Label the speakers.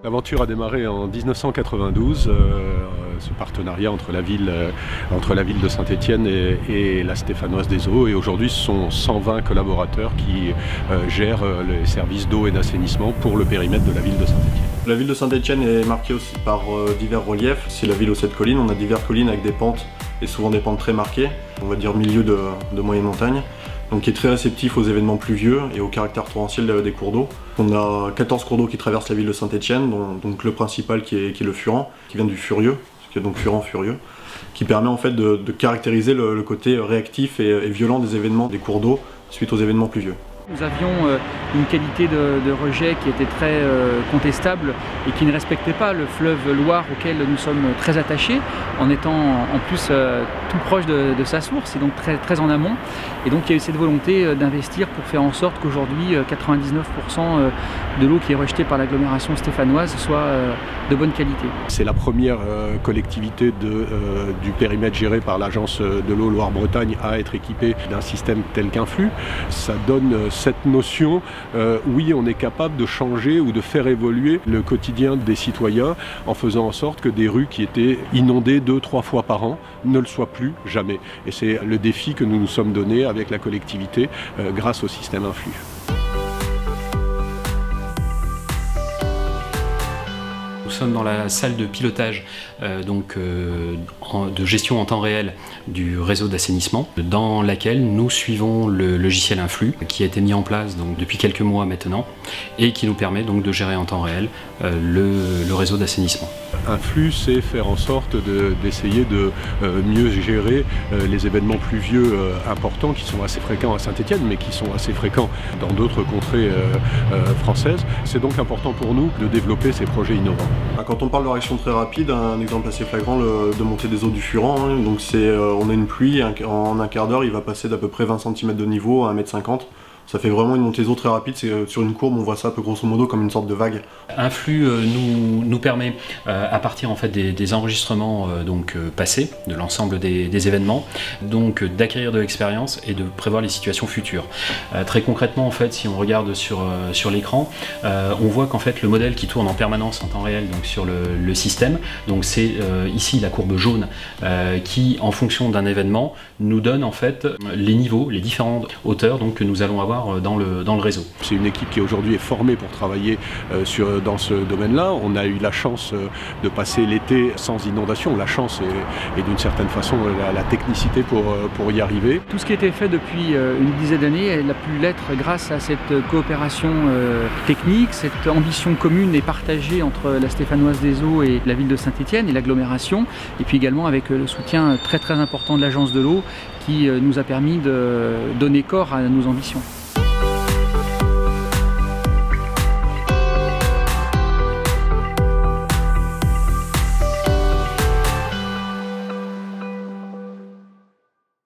Speaker 1: L'aventure a démarré en 1992, ce partenariat entre la ville de Saint-Étienne et la Stéphanoise des Eaux. Et aujourd'hui, ce sont 120 collaborateurs qui gèrent les services d'eau et d'assainissement pour le périmètre de la ville de Saint-Étienne.
Speaker 2: La ville de Saint-Étienne est marquée aussi par divers reliefs. C'est la ville aux 7 collines. On a diverses collines avec des pentes et souvent des pentes très marquées. On va dire milieu de moyenne montagne. Donc qui est très réceptif aux événements pluvieux et au caractère torrentiel des cours d'eau. On a 14 cours d'eau qui traversent la ville de Saint-Étienne, donc le principal qui est le Furan, qui vient du Furieux, qui est donc Furan-Furieux, qui permet en fait de caractériser le côté réactif et violent des événements des cours d'eau suite aux événements pluvieux.
Speaker 3: Nous avions une qualité de rejet qui était très contestable et qui ne respectait pas le fleuve Loire auquel nous sommes très attachés, en étant en plus tout proche de sa source et donc très en amont. Et donc il y a eu cette volonté d'investir pour faire en sorte qu'aujourd'hui 99% de l'eau qui est rejetée par l'agglomération stéphanoise soit de bonne qualité.
Speaker 1: C'est la première collectivité du périmètre géré par l'agence de l'eau Loire-Bretagne à être équipée d'un système tel qu'un flux. Ça donne cette notion, oui, on est capable de changer ou de faire évoluer le quotidien des citoyens en faisant en sorte que des rues qui étaient inondées 2-3 fois par an ne le soient plus jamais. Et c'est le défi que nous nous sommes donné avec la collectivité grâce au système influx.
Speaker 4: Nous sommes dans la salle de pilotage de gestion en temps réel du réseau d'assainissement, dans laquelle nous suivons le logiciel Influx qui a été mis en place depuis quelques mois maintenant et qui nous permet donc de gérer en temps réel le réseau d'assainissement.
Speaker 1: Influx, c'est faire en sorte d'essayer de mieux gérer les événements pluvieux importants qui sont assez fréquents à Saint-Étienne mais qui sont assez fréquents dans d'autres contrées françaises. C'est donc important pour nous de développer ces projets innovants.
Speaker 2: Quand on parle de réaction très rapide, un exemple assez flagrant de montée des eaux du Furan, hein, donc on a une pluie, en un quart d'heure il va passer d'à peu près 20 cm de niveau à 1,50 m. Ça fait vraiment une montée d'eau très rapide, sur une courbe on voit ça un peu grosso modo comme une sorte de vague.
Speaker 4: Influx nous permet, à partir en fait des enregistrements passés, de l'ensemble des événements, donc d'acquérir de l'expérience et de prévoir les situations futures. Très concrètement en fait, si on regarde sur l'écran, on voit qu'en fait le modèle qui tourne en permanence en temps réel donc sur le système, donc c'est ici la courbe jaune qui en fonction d'un événement nous donne en fait les niveaux, les différentes hauteurs donc, que nous allons avoir dans le réseau.
Speaker 1: C'est une équipe qui aujourd'hui est formée pour travailler dans ce domaine-là. On a eu la chance de passer l'été sans inondation. La chance et d'une certaine façon la technicité pour y arriver.
Speaker 3: Tout ce qui a été fait depuis une dizaine d'années a pu l'être grâce à cette coopération technique, cette ambition commune et partagée entre la Stéphanoise des Eaux et la ville de Saint-Étienne et l'agglomération, et puis également avec le soutien très important de l'agence de l'eau qui nous a permis de donner corps à nos ambitions.